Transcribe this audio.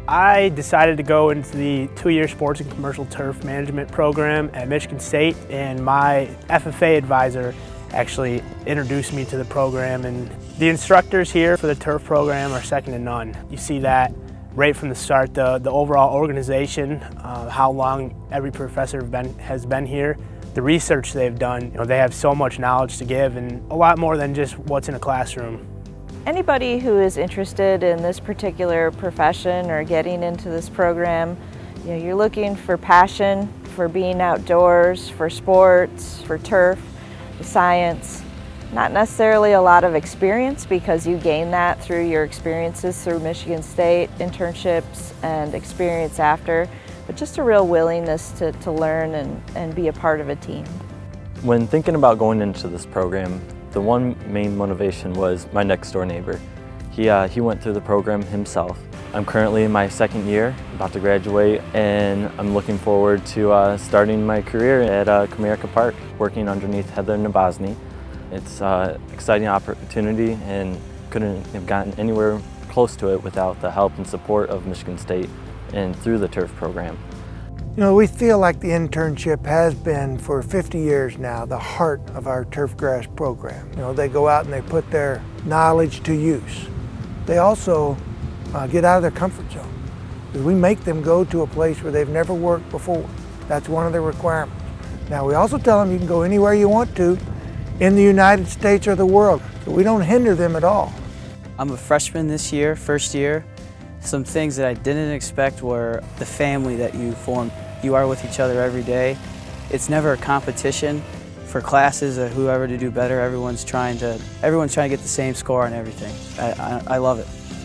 I decided to go into the 2-year sports and commercial turf management program at Michigan State, and my FFA advisor actually introduced me to the program, and the instructors here for the turf program are second to none. You see that right from the start, the overall organization, how long every professor has been here, the research they've done. They have so much knowledge to give, and a lot more than just what's in a classroom. Anybody who is interested in this particular profession or getting into this program, you're looking for passion, for being outdoors, for sports, for turf, science. Not necessarily a lot of experience, because you gain that through your experiences through Michigan State, internships, and experience after, but just a real willingness to learn and be a part of a team. When thinking about going into this program, the one main motivation was my next door neighbor. He went through the program himself. I'm currently in my second year, about to graduate, and I'm looking forward to starting my career at Comerica Park, working underneath Heather Nabosny. It's an exciting opportunity, and couldn't have gotten anywhere close to it without the help and support of Michigan State and through the turf program. We feel like the internship has been for 50 years now the heart of our turf grass program. They go out and they put their knowledge to use. They also get out of their comfort zone. We make them go to a place where they've never worked before. That's one of the requirements. Now, we also tell them you can go anywhere you want to in the United States or the world, so we don't hinder them at all. I'm a freshman this year, first year. Some things that I didn't expect were the family that you form. You are with each other every day. It's never a competition for classes or whoever to do better. Everyone's trying to get the same score on everything. I love it.